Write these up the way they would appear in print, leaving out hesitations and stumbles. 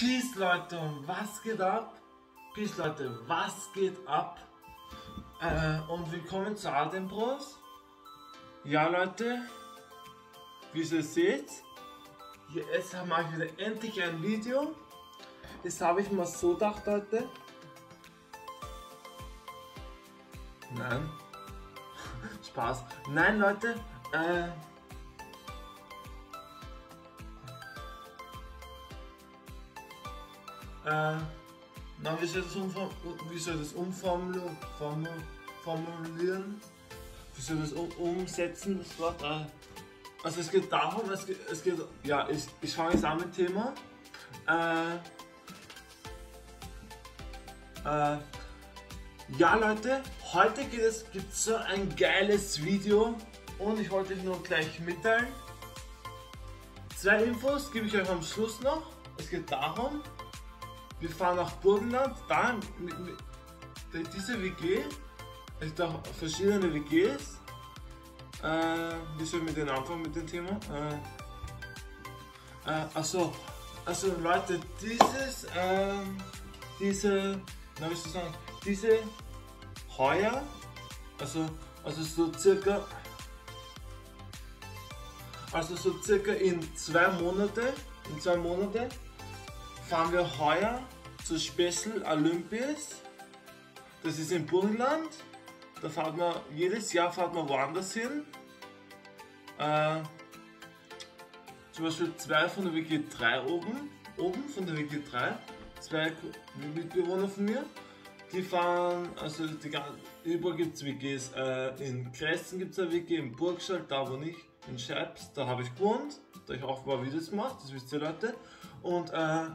Peace Leute, was geht ab? Peace Leute, was geht ab? Und willkommen zu Adem Bros. Ja Leute, wie ihr seht, jetzt mache ich wieder endlich ein Video. Das habe ich mir so gedacht, Leute. Nein. Spaß. Nein Leute, na, wie soll das umformulieren? Wie soll das umsetzen, das Wort? Also es geht darum, ja, ich fange jetzt an mit dem Thema. Ja Leute, heute gibt es so ein geiles Video und ich wollte euch nur gleich mitteilen. Zwei Infos gebe ich euch am Schluss noch. Es geht darum, wir fahren nach Burgenland, da diese WG, es gibt auch verschiedene WGs. Wie soll ich mit den anfangen mit dem Thema? Also Leute, diese heuer, also so circa in 2 Monate, fahren wir heuer zu Special Olympics. Das ist in Burgenland. Da fährt man, jedes Jahr fährt man woanders hin. Zum Beispiel 2 von der WG 3 oben von der WG 3, 2 Mitbewohner von mir. Die fahren, also überall gibt es WGs. In Kressen gibt es eine WG, in Burgstall, da wo ich, in Scheibs, da habe ich gewohnt, da ich auch ein paar Videos gemacht, das wisst ihr Leute. Und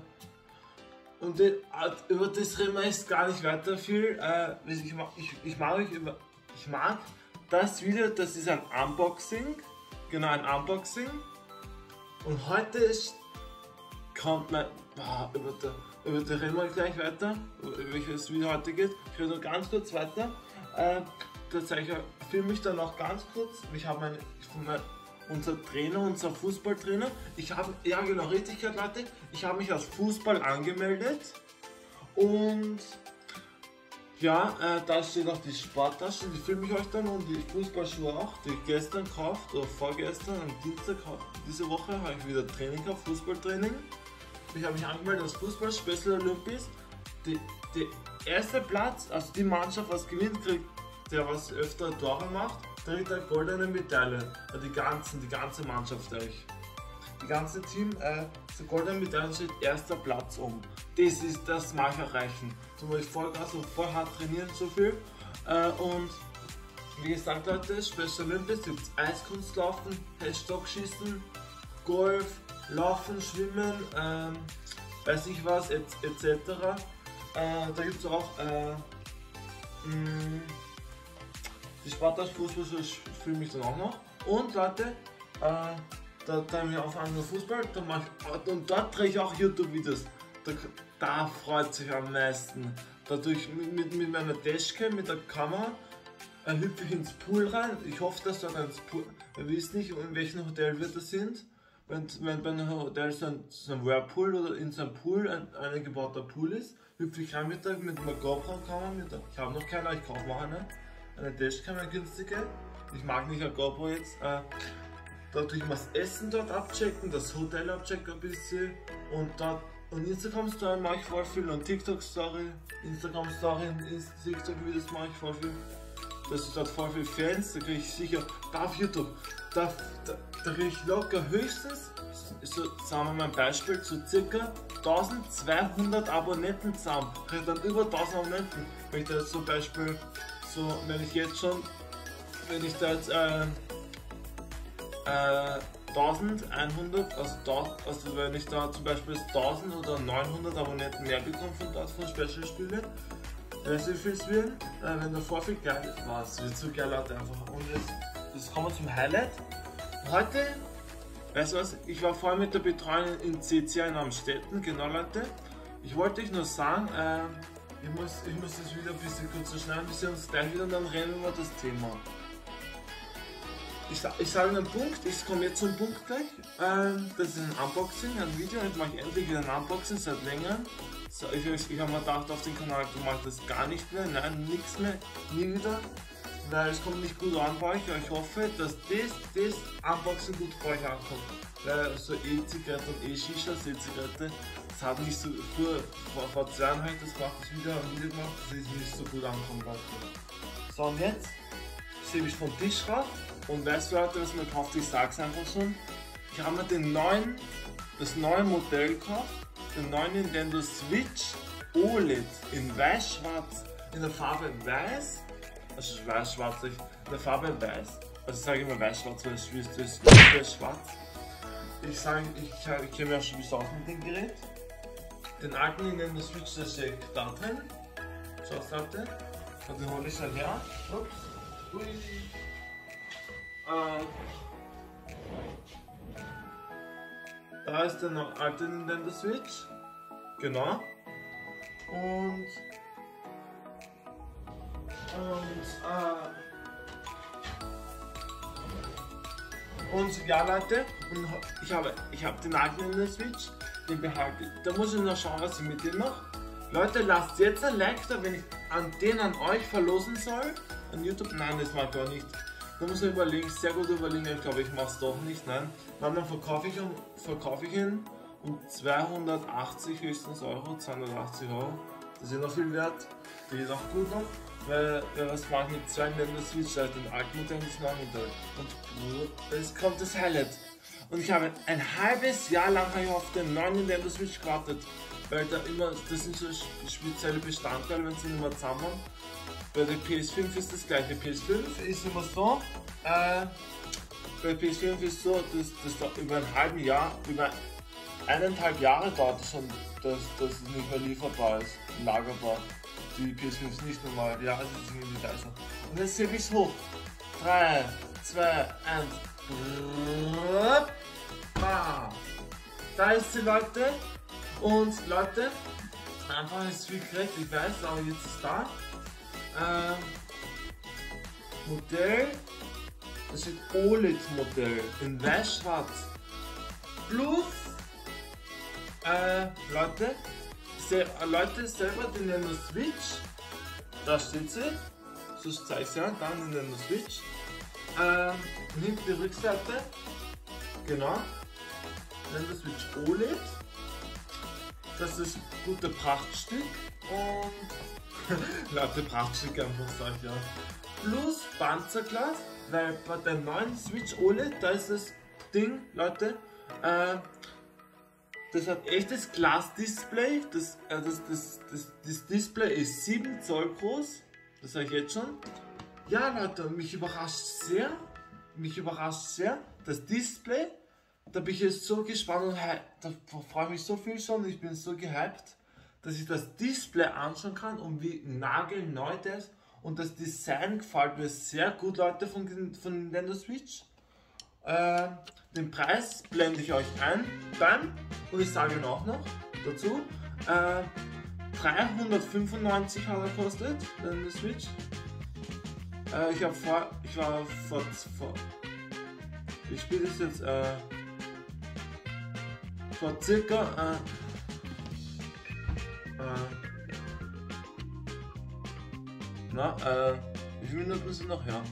über das reden wir jetzt gar nicht weiter viel. Ich mag das Video, das ist ein Unboxing, genau ein Unboxing. Und heute kommt mein, über das reden wir gleich weiter, über welches Video heute geht. Ich rede nur ganz kurz weiter. Filme ich dann noch ganz kurz. Unser Trainer, unser Fußballtrainer, ja genau, richtig gehört Leute, ich habe mich als Fußball angemeldet und ja, da steht auch die Sporttasche, die filme ich euch dann und die Fußballschuhe auch, die ich gestern gekauft oder vorgestern, am Dienstag diese Woche habe ich wieder Training gehabt, Fußballtraining. Ich habe mich angemeldet als Fußball, Special Olympics. Der erste Platz, also die Mannschaft, was gewinnt, kriegt der was öfter Tore macht, kriegt eine goldene Medaille. Die ganze Mannschaft euch. Die ganze Team, so goldene Medaille steht erster Platz um. Das mag ich erreichen. Zum Beispiel Vollgas und voll hart trainieren so viel. Und wie gesagt Leute, Special Olympics gibt es Eiskunstlaufen, Stockschießen, Golf, Laufen, Schwimmen, weiß ich was, etc. Da gibt es auch die Sportart Fußball filme ich dann auch noch. Und Leute, da haben wir auf einmal Fußball, und dort drehe ich auch YouTube-Videos. Da freut sich am meisten. Dadurch mit meiner Dashcam, mit der Kamera, hüpfe ich ins Pool rein. Ich hoffe, dass dort ins Pool, ihr wisst nicht, in welchem Hotel wir das sind. Wenn bei einem Hotel so ein Whirlpool oder in so einem Pool ein eingebauter Pool ist, hüpfe ich rein mit einer GoPro-Kamera. Ich habe noch keine, ich kaufe noch eine Dashcam, eine günstige. Ich mag nicht eine GoPro jetzt. Da tue ich mal das Essen dort abchecken, das Hotel abchecken ein bisschen und Instagram-Story mache ich voll viel und TikTok-Story, Instagram-Story und TikTok-Videos mache ich voll viel. Das ist dort voll viel Fans, da kriege ich sicher, da auf YouTube, da kriege ich locker höchstens, so sagen wir mal ein Beispiel, so circa 1200 Abonnenten zusammen. Ich kriege dann über 1000 Abonnenten, wenn ich da jetzt zum Beispiel, so, wenn ich da jetzt 1100, also wenn ich da zum Beispiel 1000 oder 900 Abonnenten mehr bekomme von Special-Spiele, wie viel es wird, wenn da voll viel geil war, es wird so geil Leute einfach. Und jetzt kommen wir zum Highlight. Heute, weißt du was, ich war vorher mit der Betreuung in CCA in Amstetten, genau Leute. Ich wollte euch nur sagen, ich muss das wieder ein bisschen kurz schneiden, bis wir uns gleich wieder dann reden über das Thema. Ich sage einen Punkt, ich komme jetzt zum Punkt gleich. Das ist ein Unboxing, ein Video. Jetzt mache ich endlich wieder ein Unboxing seit längerem. So, ich habe mir gedacht auf den Kanal, du machst das gar nicht mehr, nein, nichts mehr, nie wieder. Weil es kommt nicht gut an bei euch, aber ich hoffe, dass das Unboxing gut bei euch ankommt. Weil so E-Zigarette und E-Shishas, E-Zigarette, das hat nicht so, vor 2 Jahren habe ich das gemacht, das Video gemacht, das ist nicht so gut angekommen bei euch. So, und jetzt schiebe ich vom Tisch rauf und weißt du Leute, was mir gekauft, ich sag's einfach schon. Ich habe mir das neue Modell gekauft, den neuen Nintendo Switch OLED in weiß-schwarz, in der Farbe weiß, also weiß-schwarz, in der Farbe weiß, also sage ich mal weiß-schwarz, weil das ist schwarz. Ich kenne mich auch schon ein bisschen aus mit dem Gerät. Den alten Nintendo Switch, der steckt da drin, schaut Leute, und den hole ich halt her. Ups. Ui. Da ist der noch alte Nintendo Switch. Genau. Und ja Leute, und ich habe den alten Nintendo Switch, den behalte ich. Da muss ich noch schauen, was ich mit dem mache. Leute, lasst jetzt ein Like da, wenn ich an euch verlosen soll. An YouTube? Nein, das mag ich gar nicht. Da muss ich überlegen, sehr gut überlegen, ich glaube, ich mache es doch nicht, nein. Dann verkaufe ich ihn um 280 höchstens Euro, 280 Euro. Das ist noch viel wert, die ist auch gut noch, weil was mache ich mit 2 Nintendo Switch, also den alten Modell und das neue Modell. Und jetzt kommt das Highlight. Und ich habe ein halbes Jahr lang auf den neuen Nintendo Switch gewartet, weil da immer, das sind so spezielle Bestandteile, wenn sie nicht mehr zusammen haben. Bei der PS5 ist das gleiche. PS5 ist immer so, bei PS5 ist so, dass da über ein halbes Jahr, über 1,5 Jahre dauert es schon, dass es nicht mehr lieferbar ist, lagerbar. Die PS5 ist nicht normal, ja, also ist irgendwie leiser. Und jetzt hebe ich es hoch. 3, 2, 1. Da ist sie, Leute. Und Leute, einfach ist viel gekriegt, ich weiß, aber jetzt ist da. Modell, das ist OLED-Modell in weiß-schwarz. Plus, Leute, selber den Nintendo Switch, da steht sie, so zeige ich sie an, dann den Nintendo Switch. Hinten die Rückseite, genau, Nintendo Switch OLED, das ist ein guter Prachtstück und Leute, Prachtstück einfach sag ich ja. Plus Panzerglas, weil bei der neuen Switch OLED, da ist das Ding, Leute, das hat echtes Glas-Display, das Display ist 7 Zoll groß, das sage ich jetzt schon. Ja Leute, mich überrascht sehr, das Display, da bin ich jetzt so gespannt und da freue ich mich so viel schon, ich bin so gehypt, dass ich das Display anschauen kann und wie nagelneu das ist. Und das Design gefällt mir sehr gut, Leute, von Nintendo Switch. Den Preis blende ich euch ein, und ich sage ihn auch noch dazu. 395 hat er gekostet, der Nintendo Switch. Ich spiele das jetzt vor circa wie viele Minuten sind noch her?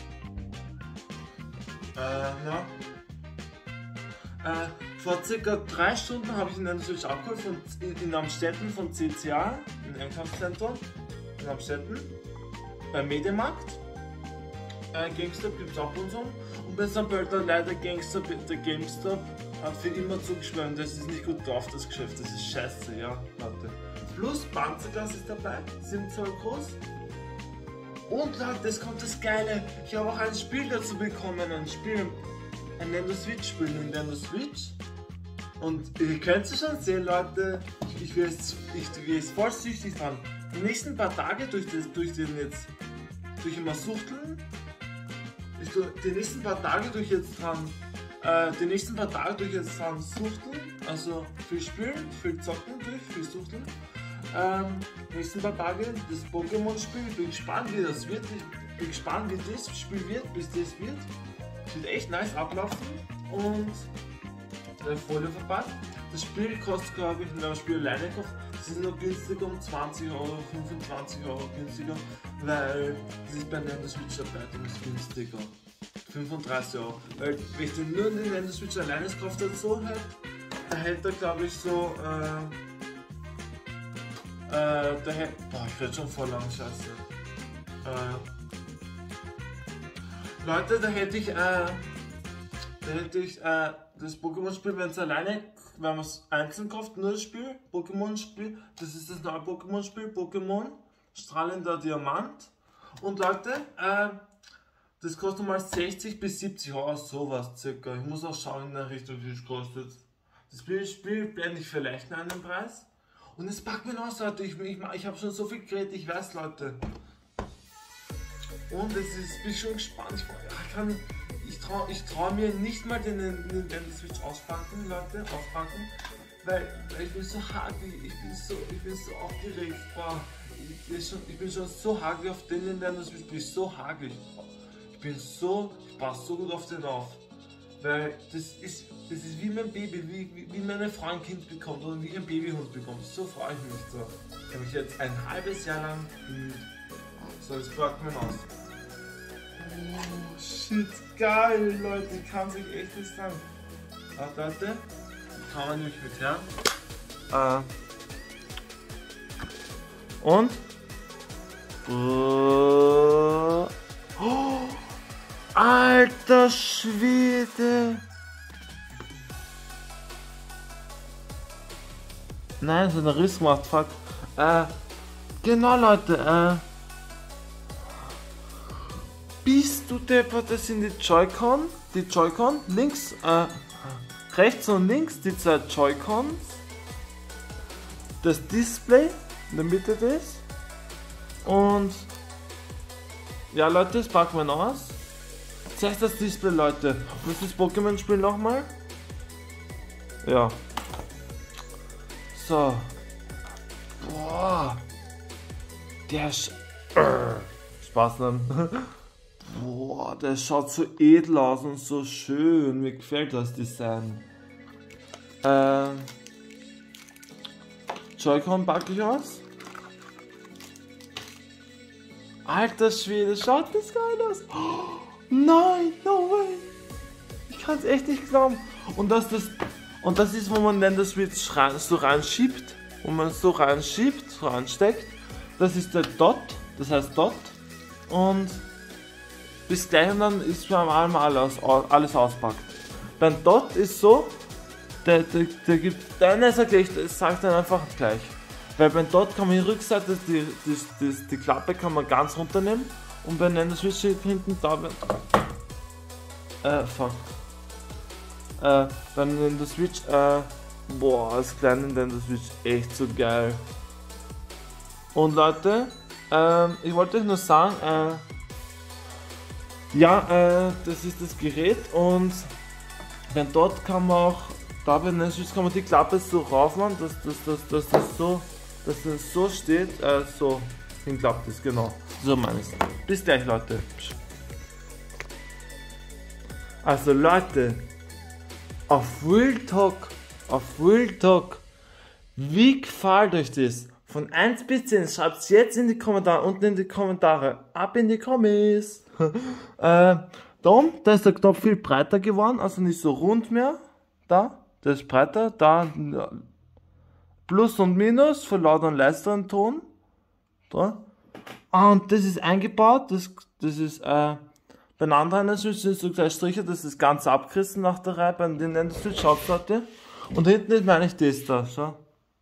Vor circa 3 Stunden habe ich in einer Switch abgeholt in Amstetten von CCA, im Einkaufszentrum in Amstetten, beim Mediamarkt. GameStop gibt es auch und so. Und bei St. Pölten leider der GameStop hat für immer zugeschwommen. Das ist nicht gut drauf, das Geschäft, das ist scheiße, ja, Leute. Plus Panzerglas ist dabei, 7 Zoll groß. Und Leute, das kommt das Geile. Ich habe auch ein Spiel dazu bekommen, ein Nintendo Switch Spiel, Nintendo Switch. Und ihr könnt es schon sehen, Leute, ich will jetzt voll süchtig dran. Die nächsten paar Tage durch immer Suchteln, die nächsten paar Tage durch jetzt dran suchteln, also viel spielen, viel zocken viel suchteln. Nächsten paar Tage das Pokémon Spiel, bin gespannt wie das wird, bin gespannt wie das Spiel wird, bis das wird. Sieht echt nice ablaufen und eine Folie verpackt. Das Spiel kostet, glaube ich, wenn man das Spiel alleine kauft, das ist nur günstiger um 20 Euro, 25 Euro günstiger, weil das ist bei Nintendo Switch dabei, das ist günstiger. 35 Euro. Weil wenn ich den nur den Nintendo Switch alleine kaufe, dann so halt, da hält er, glaube ich, so, da hält, boah, ich rede schon voll lang, scheiße. Leute, da hätte ich das Pokémon-Spiel, wenn man es einzeln kauft, nur das Spiel, Pokémon-Spiel, das ist das neue Pokémon-Spiel, Pokémon, strahlender Diamant. Und Leute, das kostet mal 60 bis 70 Euro, sowas circa. Ich muss auch schauen in der Richtung, wie es kostet. Das Spiel blende ich vielleicht in einen Preis. Und es packt mir aus, Leute, ich habe schon so viel geredet, ich weiß, Leute. Und bin ich schon gespannt. Ich trau mir nicht mal den Nintendo Switch auspacken, Leute, weil ich bin so hagelig, ich bin so aufgeregt, boah, ich bin schon so hagelig auf den Nintendo Switch, ich bin so hagelig, ich passe so gut auf den auf, weil das ist wie mein Baby, wie meine Frau ein Kind bekommt oder wie ein Babyhund bekommt, so freue ich mich so. Ich habe mich jetzt ein halbes Jahr lang bemüht. So, jetzt packt man aus. Oh, shit, geil, Leute, ich kann sich echt nicht sagen. Warte, Leute, kann man nämlich mit her. Und? Oh, alter Schwede! Nein, so ein Riss macht, fuck. Genau, Leute, bist du deppert, das sind die Joy-Con, links, rechts und links die zwei Joy-Cons, das Display in der Mitte das und ja, Leute, das packen wir aus. Zuerst das Display, Leute. Was ist das Pokémon-Spiel nochmal? Ja. So. Boah. Der Spaß dann. Boah, der schaut so edel aus und so schön. Mir gefällt das Design. Joy-Con packe ich aus. Alter Schwede, schaut das geil aus. Oh, nein, no way. Ich kann es echt nicht glauben. Und das ist, wo man dann das Switch so reinschiebt. Wo man es so reinschiebt, so reinsteckt. Das ist der Dot, das heißt Dot. Und bis gleich und dann ist man einmal alles auspackt. Beim Dot ist so, der gibt, dann ist er gleich, das sagt er einfach gleich. Weil beim Dot kann man die Rückseite, die Klappe kann man ganz runternehmen und bei Nintendo Switch hinten da beim Nintendo Switch, boah, als kleiner Nintendo Switch echt so geil. Und Leute, ich wollte euch nur sagen, ja, das ist das Gerät und wenn dort kann man auch, da bei Nintendo Switch kann man die Klappe so rauf machen, dass das so steht, so hinklappt ist, genau. So meine ich es. Bis gleich, Leute. Also Leute, auf Real Talk, wie gefällt euch das? Von 1 bis 10, schreibt es jetzt in die Kommentare, unten in die Kommentare, ab in die Kommis. Da ist der Knopf viel breiter geworden, also nicht so rund mehr, da, das ist breiter, da, Plus und Minus für lauter und leiseren Ton, da. Und das ist eingebaut, das ist, bei den anderen Switch sind so gleich Striche, das ist ganz abgerissen nach der Reihe, bei den Nintendo Switch, schaut Leute. Und hinten ist meine ich das da, schau.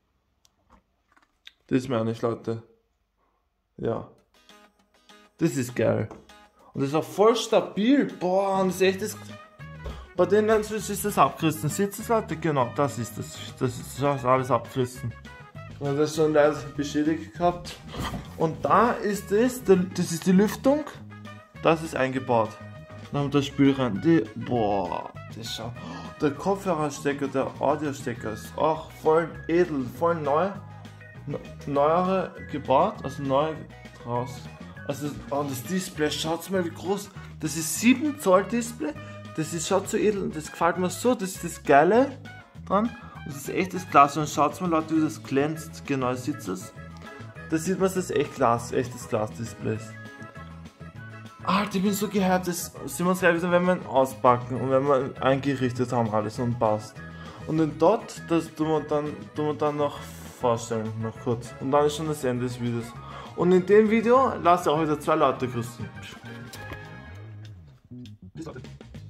Das meine ich, Leute. Ja. Das ist geil. Und das ist auch voll stabil. Boah, und das ist echt das. Bei den Nintendo Switch ist das abgerissen. Seht ihr, Leute? Genau, das ist das. Das ist alles abgerissen. Und das schon leider beschädigt gehabt. Und da ist das ist die Lüftung. Das ist eingebaut. Dann haben wir das Spiel rein. Boah, das schaut. Der Kopfhörerstecker, der Audiostecker ist auch voll edel, voll neu. Neuere gebaut, also neu draus. Also und das Display, schaut mal wie groß. Das ist 7 Zoll Display Das ist, schaut so edel und das gefällt mir so, das ist das Geile dran. Das ist echtes Glas und schaut mal Leute, wie das glänzt, genau sieht es. Da sieht man, das ist echt Glas, echtes Glas-Displays. Alter, ich bin so gehypt, das sehen wir uns gleich wieder, wenn wir ihn auspacken und wenn wir eingerichtet haben alles und passt. Und dann dort, das tun wir dann noch vorstellen, noch kurz. Und dann ist schon das Ende des Videos. Und in dem Video lasst ihr auch wieder 2 Leute grüßen. Bis Leute.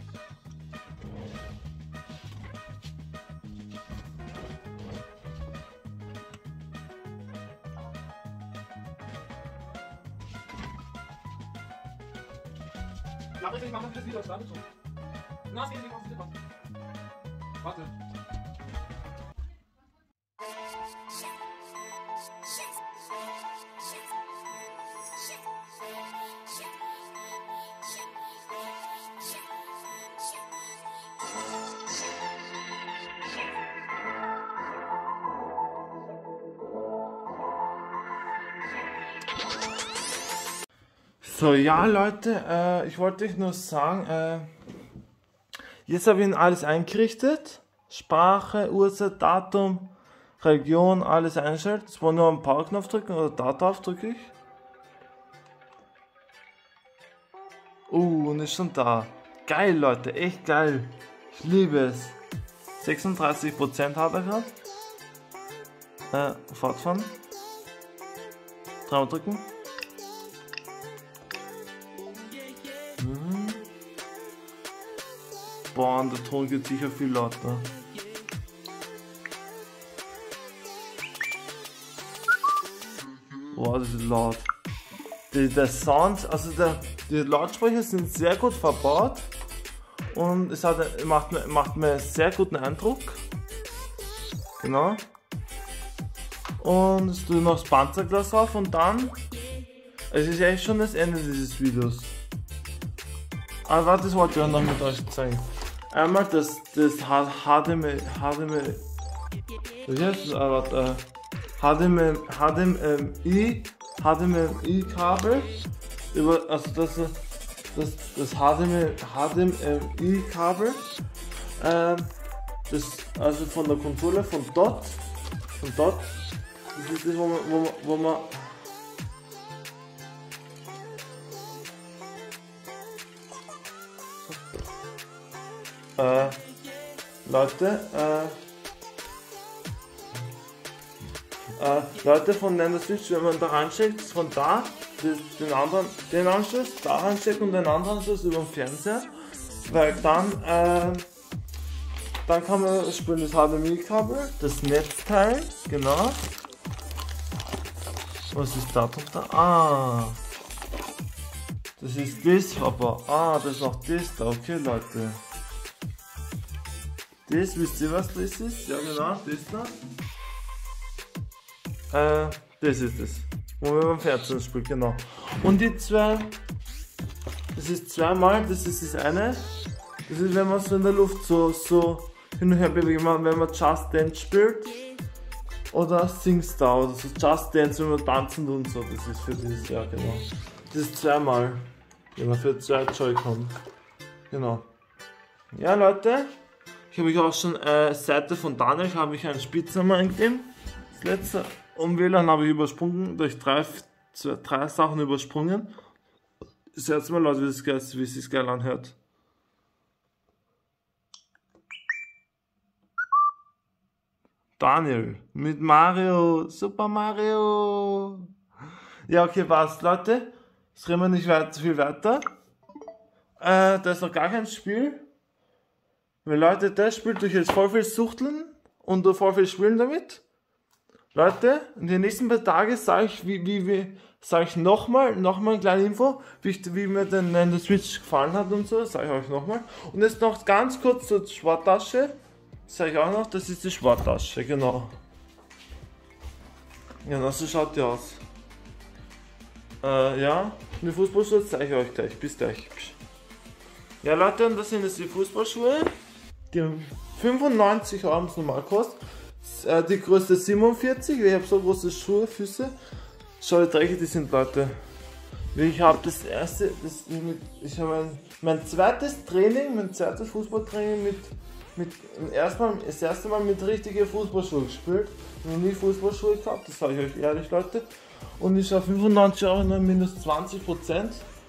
Ich mache das Video, warte schon. Na, es geht nicht auf die Warte. Warte. So, ja Leute, ich wollte euch nur sagen, jetzt habe ich Ihnen alles eingerichtet. Sprache, Uhrzeit, Datum, Religion, alles eingestellt. Jetzt wollen wir nur einen Power-Knopf drücken oder da drauf drücke ich. Und ist schon da. Geil Leute, echt geil. Ich liebe es. 36% hat er gerade. Fortfahren. Dreimal drücken. Boah, und der Ton geht sicher viel lauter. Boah, das ist laut. Der Sound, also die Lautsprecher sind sehr gut verbaut und es macht mir sehr guten Eindruck. Genau. Und es tue noch das Panzerglas auf und dann. Es ist echt schon das Ende dieses Videos. Aber warte, das wollte ich auch noch mit euch zeigen. Einmal das HDMI, wie heißt das? HDMI-Kabel, also das HDMI-Kabel, das also von der Konsole, von dort, das ist das, wo man Leute von Nintendo Switch, wenn man da reinsteckt, von da den Anschluss da reinsteckt und den anderen Anschluss über den Fernseher, weil dann kann man spielen das HDMI-Kabel, das Netzteil, genau. Was ist da drunter? Ah, das ist das, aber das ist auch das da, okay Leute. Das, wisst ihr was das ist? Ja genau, das da. Das ist es. Wo man beim Fernsehen spielt, genau. Und die zwei, das ist zweimal, das ist das eine. Das ist, wenn man so in der Luft so hin und her bewegt, wenn man Just Dance spielt. Oder SingStar oder so Just Dance, wenn man tanzen und so. Das ist für dieses Jahr, genau. Das ist zweimal. Immer für 2 Joy-Con. Genau. Ja Leute. Ich habe euch auch schon Seite von Daniel, habe ich einen Spitznamen eingegeben. Das letzte um WLAN habe ich übersprungen, durch drei Sachen übersprungen. Seht mal Leute, wie es sich geil anhört. Daniel mit Mario, Super Mario. Ja, okay, passt Leute. Jetzt reden wir nicht zu viel weiter. Da ist noch gar kein Spiel. Weil Leute, das spielt durch jetzt voll viel Suchteln und voll viel Spielen damit. Leute, in den nächsten paar Tagen sage ich nochmal eine kleine Info, wie mir der Switch gefallen hat und so, sage ich euch nochmal. Und jetzt noch ganz kurz zur Sporttasche, sage ich auch noch, das ist die Sporttasche, genau. Genau, so schaut die aus. Ja, die Fußballschuhe zeige ich euch gleich, bis gleich. Ja Leute, und das sind jetzt die Fußballschuhe. Die 95 € normal kostet. Die größte 47, ich habe so große Schuhe, Füße. Schau, wie dreckig die sind, Leute. Ich habe ich habe mein zweites Training, mein zweites Fußballtraining das erste Mal mit richtigen Fußballschuhen gespielt. Ich habe noch nie Fußballschuhe gehabt, das sage ich euch ehrlich, Leute. Und ich habe 95 Euro, nur minus 20%.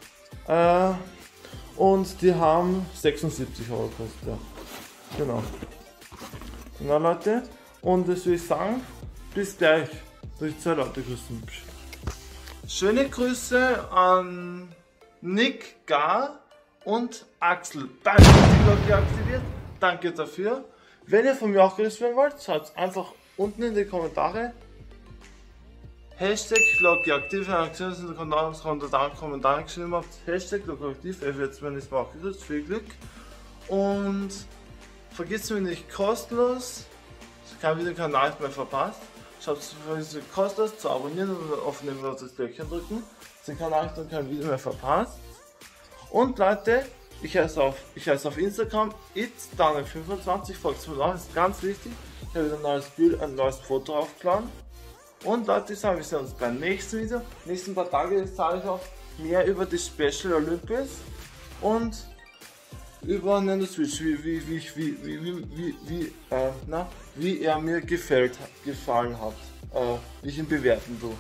Und die haben 76 Euro gekostet, ja. Genau. Na Leute, und das will ich sagen, bis gleich. Durch 2 Leute grüßen. Schöne Grüße an Nick Gar und Axel. Danke, dass die Glocke aktiviert. Danke dafür. Wenn ihr von mir auch grüßt werden wollt, schreibt einfach unten in die Kommentare. Hashtag Glocke aktiv, in den Kommentaren geschrieben habt. Hashtag Glocke aktiv, ihr werdet mir nicht mal gegrüßt. Viel Glück. Und vergisst mir nicht kostenlos. Kein Videokanal mehr verpasst. Schaut es kostenlos zu abonnieren und auf das Glöckchen drücken. Den Kanal dann kein Video mehr verpasst. Und Leute, ich heiße auf Instagram itsdaniel25, folgt mir auch, ist ganz wichtig. Ich habe wieder ein neues Bild, ein neues Foto aufgeladen. Und Leute, ich sage, wir sehen uns beim nächsten Video. Nächsten paar Tage zeige ich auch mehr über die Special Olympics und über Nintendo Switch, wie er mir gefallen hat, wie ich ihn bewerten tue,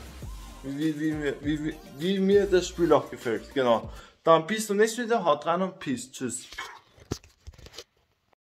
wie mir das Spiel auch gefällt, genau. Dann bis zum nächsten Video, haut rein und Peace, tschüss.